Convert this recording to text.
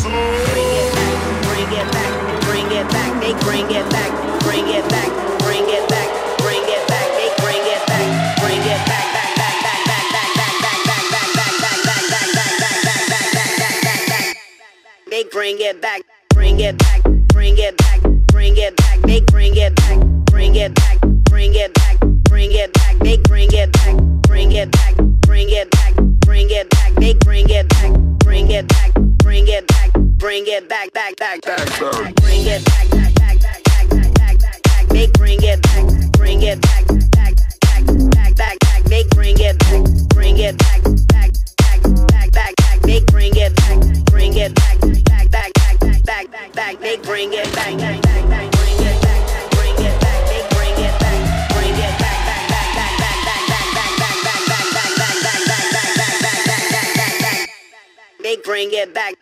Bring it back, bring it back, bring it back, bring it back, make bring it back, bring it back, bring it back, bring it back, make bring it back, bring it back, bring it back, bring it back, make bring it back, bring it back, bring it back, bring it back, back, back, back, bring it back, back, back, back, back, back, back, back, make bring it back, bring it back, back, back, back, back, back, make bring it back, bring it back, back, back, back, back, back, make bring it back, bring it back. Back, make bring it back, back, back, back, bring it back, bring it back, make bring it back, bring it back, back, back, back, back, back, back, back, back, back, back, back, back, back, back, back, back, back, back, make bring it back.